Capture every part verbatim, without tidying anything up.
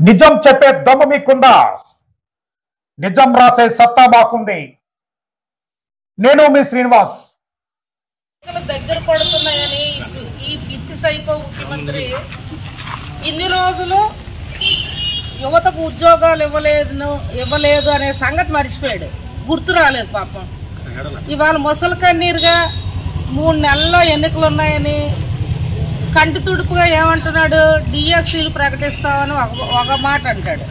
నిజం చెప్పే దమ్ము మీకుందా? నిజం రాసే సత్తా మాకుంది. నేను మీ శ్రీనివాస్. దగ్గర పడుతున్నాయని ఈ పిచ్చి సైకో ముఖ్యమంత్రి ఇన్ని రోజులు యువతకు ఉద్యోగాలు ఇవ్వలేదు ఇవ్వలేదు అనే సంగతి మర్చిపోయాడు, గుర్తు రాలేదు పాపం. ఇవాళ ముసలి కన్నీరుగా మూడు నెలల్లో ఎన్నికలు ఉన్నాయని కంటి తుడుపుగా ఏమంటున్నాడు, డిఎస్సీలు ప్రకటిస్తామని ఒక మాట అంటాడు.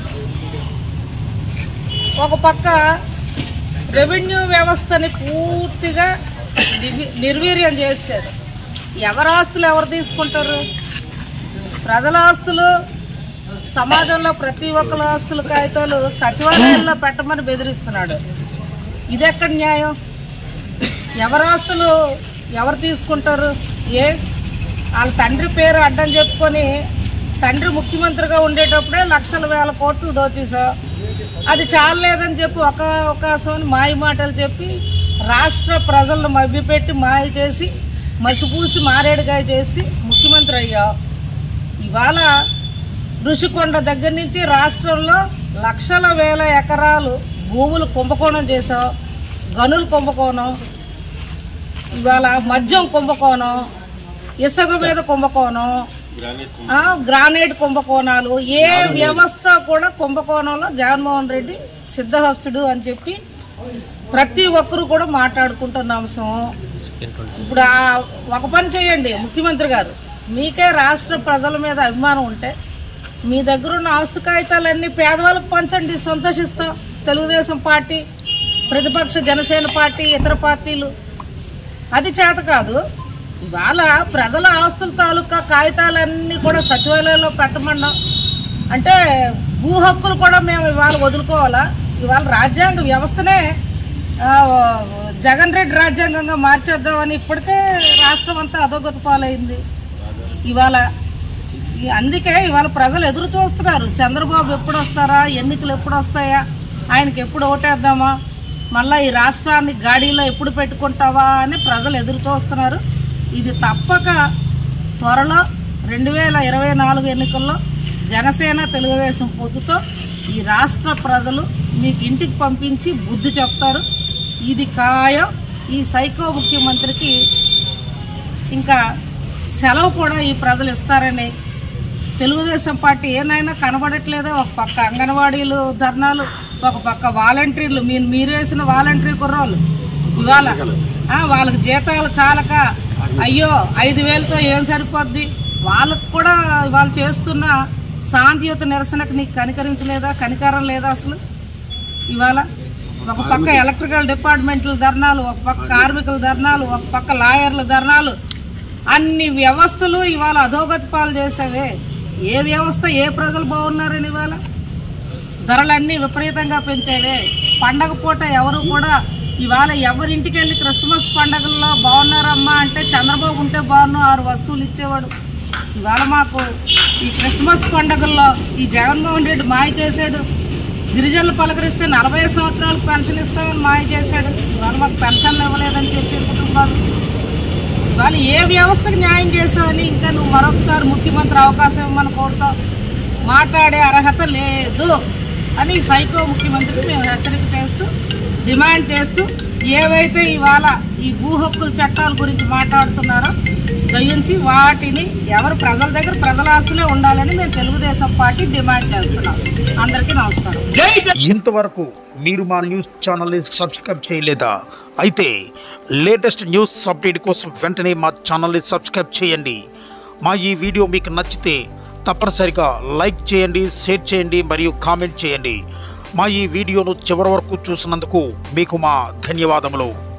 ఒక పక్క రెవెన్యూ వ్యవస్థని పూర్తిగా నిర్వీర్యం చేశారు. ఎవరి ఆస్తులు ఎవరు తీసుకుంటారు? ప్రజల ఆస్తులు, సమాజంలో ప్రతి ఒక్కరి ఆస్తుల కాగితాలు సచివాలయంలో పెట్టమని బెదిరిస్తున్నాడు. ఇది ఎక్కడ న్యాయం? ఎవరి ఆస్తులు ఎవరు తీసుకుంటారు? ఏ వాళ్ళ తండ్రి పేరు అడ్డం చెప్పుకొని తండ్రి ముఖ్యమంత్రిగా ఉండేటప్పుడే లక్షల వేల కోట్లు దోచేసావు. అది చాలలేదని చెప్పి ఒక అవకాశం అని మాయ మాటలు చెప్పి రాష్ట్ర ప్రజలను మభ్యపెట్టి మాయ చేసి మసిపూసి మారేడుగాయ చేసి ముఖ్యమంత్రి అయ్యావు. ఇవాళ ఋషికొండ దగ్గర నుంచి రాష్ట్రంలో లక్షల వేల ఎకరాలు భూములు కుంభకోణం చేసావు. గనులు కుంభకోణం, ఇవాళ మద్యం కుంభకోణం, ఇసుక మీద కుంభకోణం, గ్రానైట్ కుంభకోణాలు, ఏ వ్యవస్థ కూడా కుంభకోణంలో జగన్మోహన్ రెడ్డి సిద్ధహస్తుడు అని చెప్పి ప్రతి ఒక్కరు కూడా మాట్లాడుకుంటున్న అంశం. ఇప్పుడు ఒక పని చేయండి ముఖ్యమంత్రి గారు, మీకే రాష్ట్ర ప్రజల మీద అభిమానం ఉంటే మీ దగ్గర ఉన్న ఆస్తు కాగితాలన్నీ పేదవాళ్ళకు పంచండి, సంతోషిస్తాం. తెలుగుదేశం పార్టీ, ప్రతిపక్ష జనసేన పార్టీ, ఇతర పార్టీలు అది చేత కాదు. ఇవాళ ప్రజల ఆస్తుల తాలూకా కాగితాలన్నీ కూడా సచివాలయంలో పెట్టమన్నాం అంటే భూ హక్కులు కూడా మేము ఇవాళ వదులుకోవాలా? ఇవాళ రాజ్యాంగ వ్యవస్థనే జగన్ రెడ్డి రాజ్యాంగంగా మార్చేద్దామని ఇప్పటికే రాష్ట్రం అంతా అధోగతి పాలైంది. ఇవాళ అందుకే ఇవాళ ప్రజలు ఎదురు చూస్తున్నారు. చంద్రబాబు ఎప్పుడు వస్తారా, ఎన్నికలు ఎప్పుడు వస్తాయా, ఆయనకి ఎప్పుడు ఓటేద్దామా, మళ్ళీ ఈ రాష్ట్రాన్ని గాడిలో ఎప్పుడు పెట్టుకుంటావా అని ప్రజలు ఎదురు చూస్తున్నారు. ఇది తప్పక త్వరలో రెండు వేల ఇరవై నాలుగు ఎన్నికల్లో జనసేన తెలుగుదేశం పొత్తుతో ఈ రాష్ట్ర ప్రజలు మీకు ఇంటికి పంపించి బుద్ధి చెప్తారు. ఇది ఖాయం. ఈ సైకో ముఖ్యమంత్రికి ఇంకా సెలవు కూడా ఈ ప్రజలు ఇస్తారని తెలుగుదేశం పార్టీ ఏనైనా కనబడట్లేదో. ఒక పక్క అంగన్వాడీలు ధర్నాలు, ఒక పక్క వాలంటీర్లు, మీరు మీరు వేసిన వాలంటీర్ కుర్రోళ్ళు ఇవాళ వాళ్ళకి జీతాలు చాలక అయ్యో ఐదు వేలతో ఏం సరిపోద్ది, వాళ్ళకు కూడా వాళ్ళు చేస్తున్న శాంతియుత నిరసనకు నీకు కనికరించలేదా, కనికరం లేదా అసలు? ఇవాళ ఒక పక్క ఎలక్ట్రికల్ డిపార్ట్మెంట్ల ధర్నాలు, ఒక పక్క కార్మికుల ధర్నాలు, ఒక పక్క లాయర్ల ధర్నాలు, అన్ని వ్యవస్థలు ఇవాళ అధోగతి పాలు చేసేవే. ఏ వ్యవస్థ ఏ ప్రజలు బాగున్నారని ఇవాళ ధరలన్నీ విపరీతంగా పెంచేవే. పండగ పూట ఎవరు కూడా ఇవాళ ఎవరింటికి వెళ్ళి క్రిస్మస్ పండగల్లో బాగున్నారమ్మా అంటే చంద్రబాబు ఉంటే బాగున్నావు ఆరు వస్తువులు ఇచ్చేవాడు. ఇవాళ మాకు ఈ క్రిస్మస్ పండగల్లో ఈ జగన్మోహన్ రెడ్డి మాయ చేశాడు. గిరిజనులు పలకరిస్తే నలభై సంవత్సరాలకు పెన్షన్ ఇస్తామని మాయ చేశాడు. ఇవాళ మాకు పెన్షన్లు ఇవ్వలేదని చెప్పి కుటుంబాలు. ఇవాళ ఏ వ్యవస్థకు న్యాయం చేసావని ఇంకా నువ్వు మరొకసారి ముఖ్యమంత్రి అవకాశం ఇవ్వమని కోరుతావు. మాట్లాడే అర్హత లేదు అని సైకో ముఖ్యమంత్రికి మేము హెచ్చరిక చేస్తూ డిమాండ్ చేస్తూ ఏవైతే ఇవాళ ఈ భూ హక్కుల చట్టాల గురించి మాట్లాడుతున్నారో దయించి వాటిని ఎవరు ప్రజల దగ్గర ప్రజల ఆస్తులే ఉండాలని మేము తెలుగుదేశం పార్టీ డిమాండ్ చేస్తున్నాం. అందరికీ నమస్కారం. ఇంతవరకు మీరు మా న్యూస్ ఛానల్ని సబ్స్క్రైబ్ చేయలేదా? అయితే లేటెస్ట్ న్యూస్ అప్డేట్ కోసం వెంటనే మా ఛానల్ని సబ్స్క్రైబ్ చేయండి. మా ఈ వీడియో మీకు నచ్చితే తప్పనిసరిగా లైక్ చేయండి, షేర్ చేయండి మరియు కామెంట్ చేయండి. మా ఈ వీడియోను చివరి వరకు చూసినందుకు మీకు మా ధన్యవాదములు.